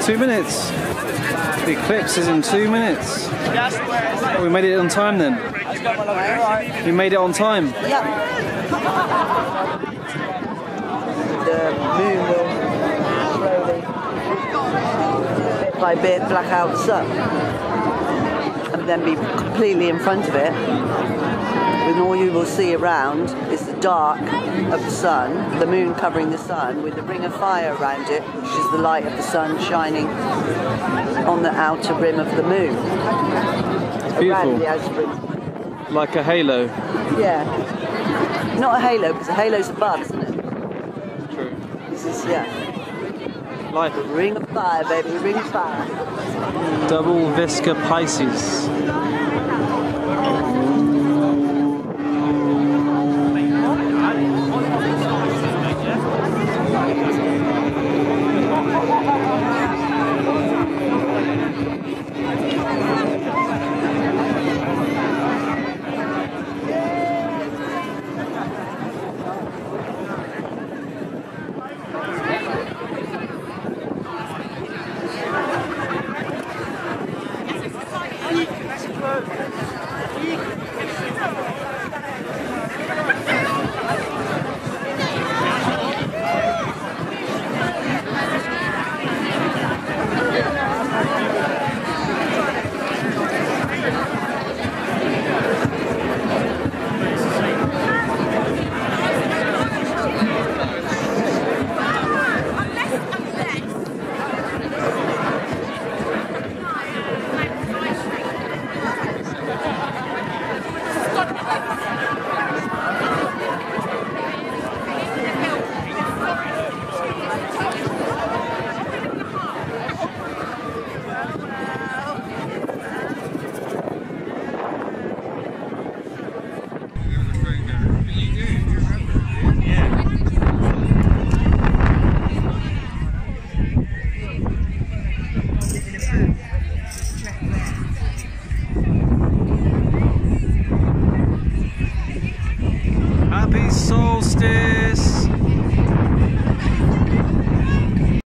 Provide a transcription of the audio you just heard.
2 minutes. The eclipse is in 2 minutes. Oh, we made it on time then. We made it on time. Yep. The moon will slowly, bit by bit, black out the sun. And then be completely in front of it. And all you will see around is the dark of the sun, the moon covering the sun, with a ring of fire around it, which is the light of the sun shining on the outer rim of the moon. It's beautiful. Around the outer rim. Like a halo. Yeah. Not a halo, because a halo's above, isn't it? True. This is, yeah. Like Ring of fire, baby, ring of fire. double Visca Pisces. Happy Solstice!